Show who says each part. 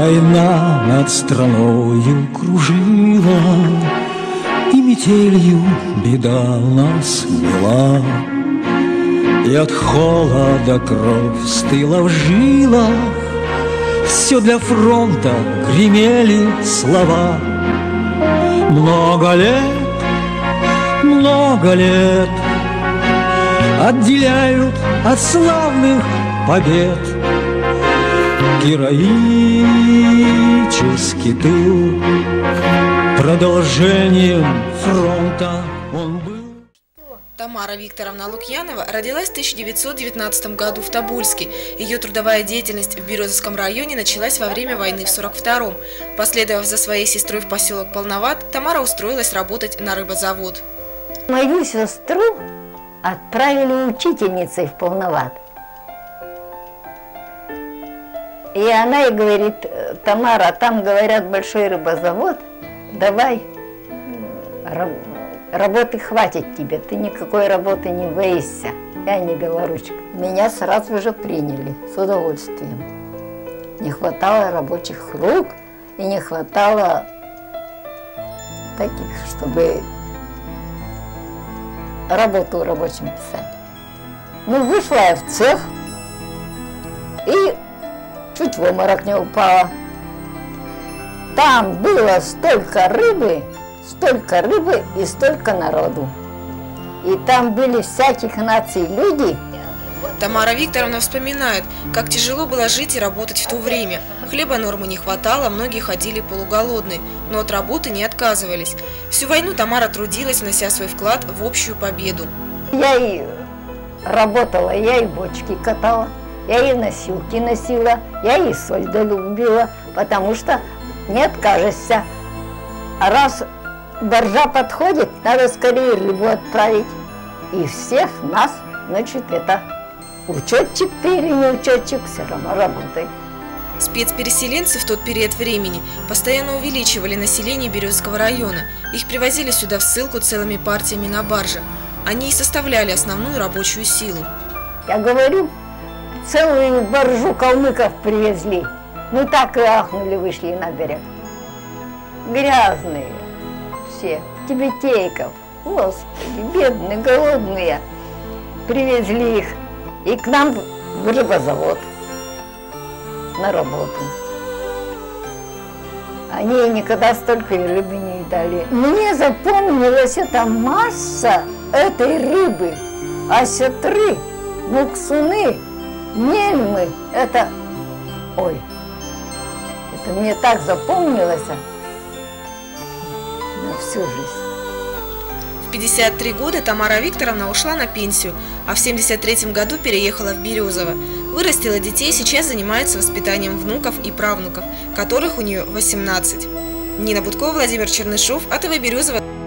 Speaker 1: Война над страною кружила, и метелью беда нас мила, и от холода кровь стыла в жилах. Все для фронта гремели слова. Много лет отделяют от славных побед. Героический тыл продолжением фронта он был.
Speaker 2: Тамара Викторовна Лукьянова родилась в 1919 году в Тобольске. Ее трудовая деятельность в Березовском районе началась во время войны в 1942-м. Последовав за своей сестрой в поселок Полноват, Тамара устроилась работать на рыбозавод.
Speaker 3: Мою сестру отправили учительницей в Полноват. И она ей говорит: Тамара, там, говорят, большой рыбозавод, давай, работы хватит тебе, ты никакой работы не боишься. Я не белоручка. Меня сразу же приняли с удовольствием. Не хватало рабочих рук и не хватало таких, чтобы работу рабочим писать. Ну, вышла я в цех и чуть в обморок не упала. Там было столько рыбы и столько народу. И там были всяких наций люди.
Speaker 2: Тамара Викторовна вспоминает, как тяжело было жить и работать в то время. Хлеба нормы не хватало, многие ходили полуголодные, но от работы не отказывались. Всю войну Тамара трудилась, внося свой вклад в общую победу.
Speaker 3: Я и работала, я и бочки катала, я и носилки носила, я и соль долюбила, потому что не откажешься. А раз боржа подходит, надо скорее рыбу отправить. И всех нас, значит, это учетчик ты или не учетчик, все равно работай.
Speaker 2: Спецпереселенцы в тот период времени постоянно увеличивали население Березовского района. Их привозили сюда в ссылку целыми партиями на барже. Они и составляли основную рабочую силу.
Speaker 3: Я говорю, целую баржу калмыков привезли. Ну так и ахнули, вышли на берег. Грязные все, тибетейков. Господи, бедные, голодные. Привезли их и к нам в рыбозавод на работу. Они никогда столько рыбы не едали. Мне запомнилась эта масса этой рыбы. Осетры, муксуны, нельмы. Это, ой, это мне так запомнилось на всю жизнь.
Speaker 2: В 53 года Тамара Викторовна ушла на пенсию, а в 1973 году переехала в Березово. Вырастила детей, сейчас занимается воспитанием внуков и правнуков, которых у нее 18. Нина Будкова, Владимир Чернышов, АТВ Березово.